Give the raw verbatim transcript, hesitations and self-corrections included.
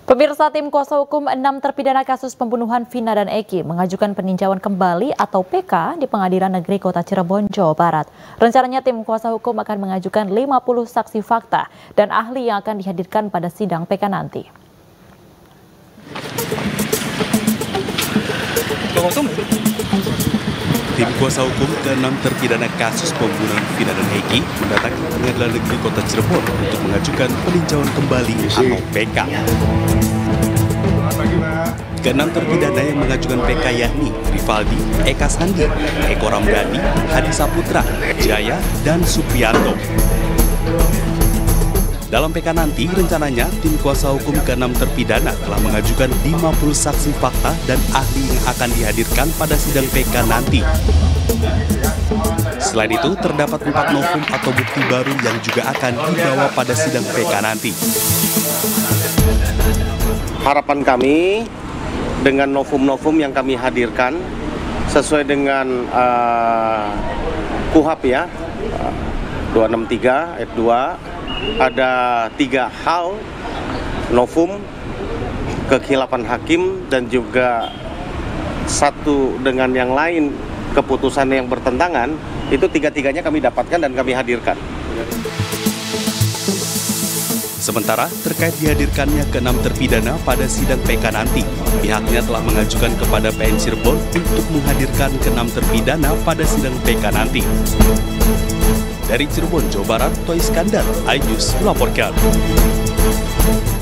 Pemirsa, tim kuasa hukum enam terpidana kasus pembunuhan Vina dan Eki mengajukan peninjauan kembali atau P K di Pengadilan Negeri Kota Cirebon, Jawa Barat. Rencananya tim kuasa hukum akan mengajukan lima puluh saksi fakta dan ahli yang akan dihadirkan pada sidang P K nanti. Tim kuasa hukum keenam terpidana kasus pembunuhan Vina dan Eki mendatangi Pengadilan Negeri Kota Cirebon untuk mengajukan peninjauan kembali atau P K. Keenam terpidana yang mengajukan P K yakni Rivaldi, Eka Sandi, Eko Ramdhani, Hadi Saputra, Jaya, dan Supriyanto. Dalam P K nanti, rencananya tim kuasa hukum keenam terpidana telah mengajukan lima puluh saksi fakta dan ahli yang akan dihadirkan pada sidang P K nanti. Selain itu, terdapat empat novum atau bukti baru yang juga akan dibawa pada sidang P K nanti. Harapan kami dengan novum-novum yang kami hadirkan sesuai dengan uh, Kuhap ya, uh, dua enam tiga ayat dua, ada tiga hal novum, kekhilapan hakim, dan juga satu dengan yang lain keputusan yang bertentangan. Itu tiga-tiganya kami dapatkan dan kami hadirkan. Sementara terkait dihadirkannya keenam terpidana pada sidang P K nanti, pihaknya telah mengajukan kepada P N Cirebon untuk menghadirkan keenam terpidana pada sidang P K nanti. Dari Cirebon, Jawa Barat, Toy Iskandar, iNews melaporkan.